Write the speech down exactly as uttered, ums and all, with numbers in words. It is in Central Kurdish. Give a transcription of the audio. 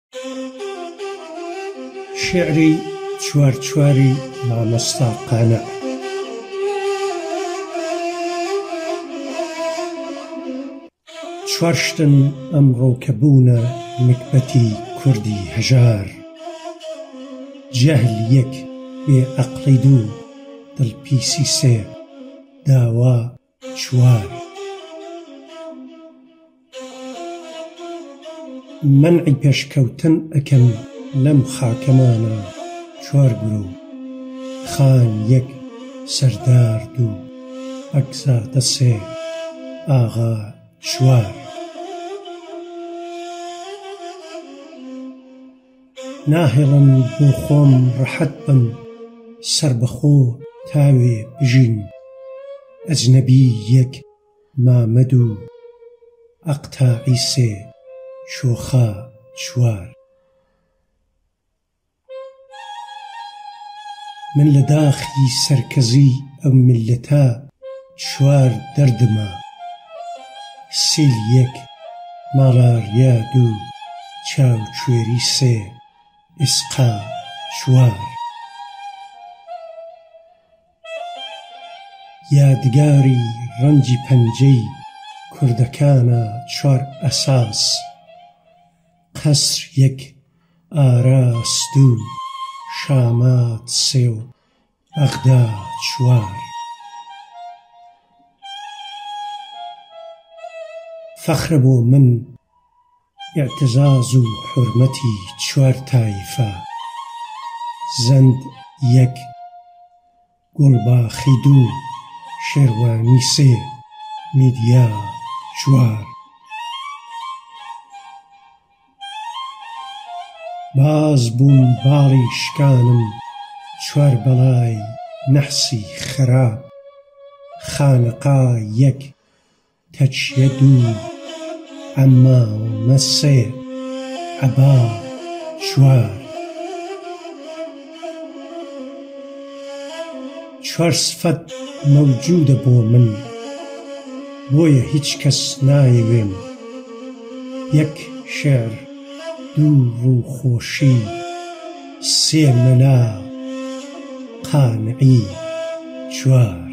شعری چوار چواری مامۆستا قانع. چوار شتن ئەمڕۆ کە بوونە نکبەتی کوردی هەژار: جەهل یەک، بێعەقڵی دوو، دڵپیسی سێ، داوا چوار. مەنعی پێشکەوتن ئەکەم لەم خاکەمانە چوار گرۆ: خان یەک، سەردار دوو، ئەگزادە سێ، ئاغا چوار. ناهێڵم بۆ خۆم ڕەحەت بم سەربەخۆ تاوێ بژین: ئەجنەبی یەک، مامە دوو، ئەقتاعی سێ، شۆخە چوار. من لە داخی سەرکەزی ئەو میللەتە چوار دەردمە: سیل یەک، ماڵاریا دوو، چاوچوێری سێ، ئیسقا چوار. یادگاری ڕەنجی پەنجەی کوردەکانە چوار ئەساس: قەسر یەک، ئاراس دوو، شامات سێ و بەغدا چوار. فەخرە بۆ من ئیعتزاز و حورمەتی چوار تایفە: زەند یەک، گوڵباخی دوو، شێروانی سێ، میدیا چوار. باز بووم باڵی شکانم چوار بەڵای نەحسی خراپ: خانقا یەک، تەچیە دوو، عەمامە سێ، عەبا چوار. چوار سفەت مەوجودە بۆ من، بۆیە هیچ کەس نایەوێم: یەک، شێعر، دوو، ڕووخۆشی، سێ، مەلا، قانعی چوار.